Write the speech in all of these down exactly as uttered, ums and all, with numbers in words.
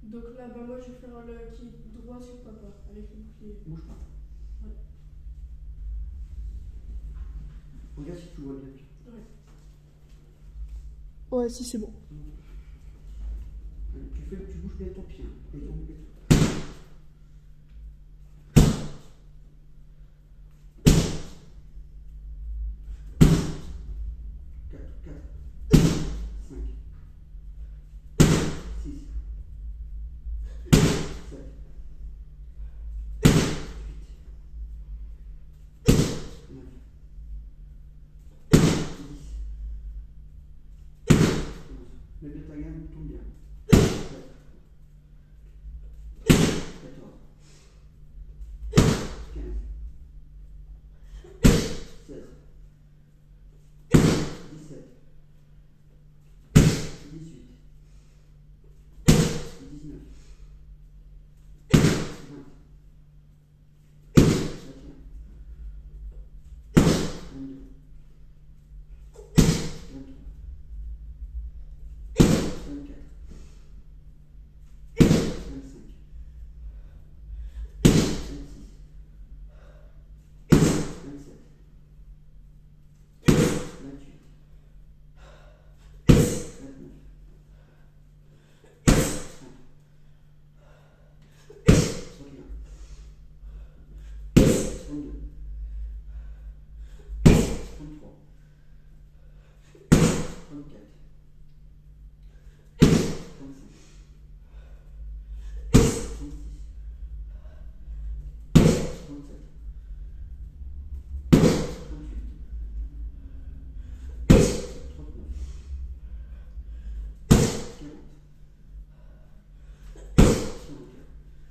Donc là, bah, moi je vais faire le kick droit sur papa avec le bouclier. Bouge pas. Ouais. Regarde si tu vois bien. Ouais. Ouais, si c'est bon. Tu, fais, tu bouges bien ton pied. Hein. Et ton pied. quatre, quatre, cinq, six, sept, neuf, dix, onze. Le bétagan tombe bien. quatorze, quinze, seize, dix-sept, dix-huit, dix-neuf, vingt, vingt-deux, vingt-trois, vingt-quatre, vingt-cinq, vingt-six, vingt-sept, vingt-huit, vingt-neuf, trente, trente et un, trente-deux, trente-trois, trente-quatre, trente-cinq, trente-six, trente-sept, trente-huit, trente-neuf, quarante, quarante-quatre,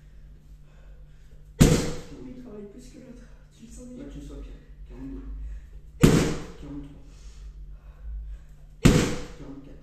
Lui, il travaille plus que l'autre. Tu le sens là bien. tu sors quarante-deux, quarante-trois, quarante-quatre,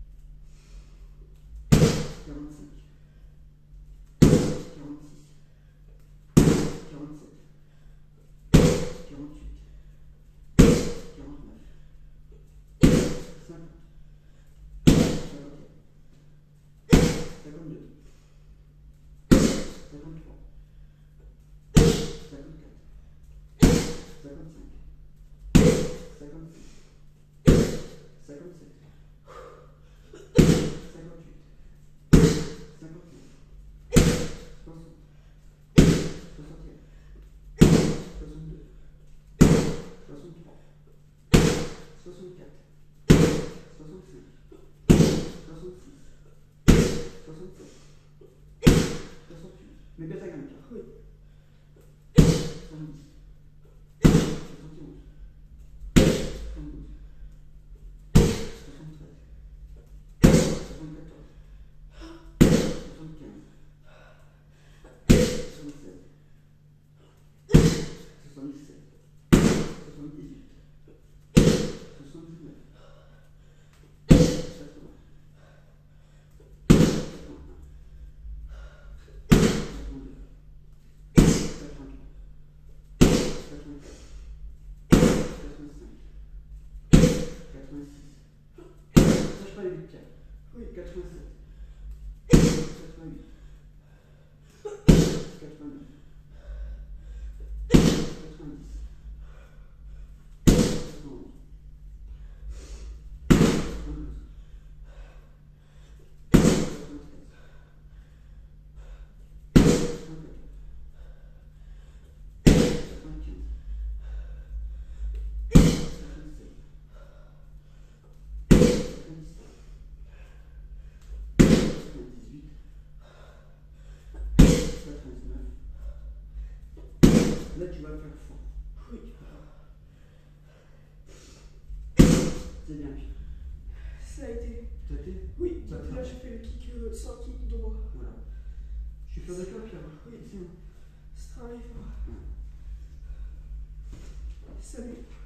quarante-cinq, quarante-six, quarante-sept, quarante-huit, quarante-neuf, cinquante, cinquante-et-un, cinquante-deux, cinquante-trois, cinquante-quatre, cinquante-cinq, cinquante-six, cinquante-sept, cinquante-huit, cinquante-neuf, soixante, soixante et un, soixante-deux, soixante-trois, soixante-quatre, soixante-cinq, soixante-six, soixante-sept, soixante-huit. Mais bien ta gamme, oui. soixante-dix, soixante et onze, soixante-douze, soixante-treize, soixante-quatorze, soixante-quinze, soixante-seize, soixante-dix-sept, soixante-dix-huit, soixante-dix-neuf, quatre-vingts, quatre-vingt-un, quatre-vingt-deux, quatre-vingt-trois, quatre-vingt-quatre, quatre-vingt-cinq, quatre-vingt-six. Lâche pas les huit, tiens. Oui, quatre-vingt-sept, quatre-vingt-huit, quatre-vingt-neuf, quatre-vingt-dix, quatre-vingt-onze, quatre-vingt-douze, quatre-vingt-treize, quatre-vingt-quatorze, quatre-vingt-quinze, quatre-vingt-seize, quatre-vingt-dix-sept, quatre-vingt-dix-huit, quatre-vingt-dix-neuf. Là, tu vas faire fort. Oui. C'est bien. Ça a été. Ça a été? Oui, donc là, je fais le kick euh, sans kick droit. Voilà. Je suis fier de toi, Pierre. Oui. C'est bon. Ce travail fort. Ouais. Salut.